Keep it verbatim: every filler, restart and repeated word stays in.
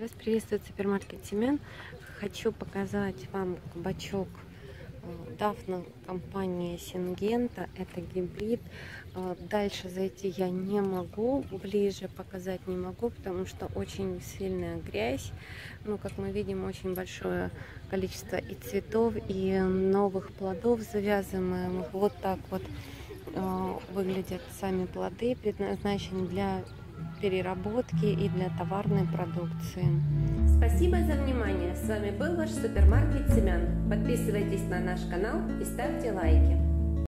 Вас приветствует супермаркет Семян. Хочу показать вам кабачок Дафна компании Сингента. Это гибрид. Дальше зайти я не могу, ближе показать не могу, потому что очень сильная грязь. Ну, как мы видим, очень большое количество и цветов, и новых плодов завязываемых. Вот так вот выглядят сами плоды, предназначены для переработки и для товарной продукции. Спасибо за внимание. С вами был ваш супермаркет Семян. Подписывайтесь на наш канал и ставьте лайки.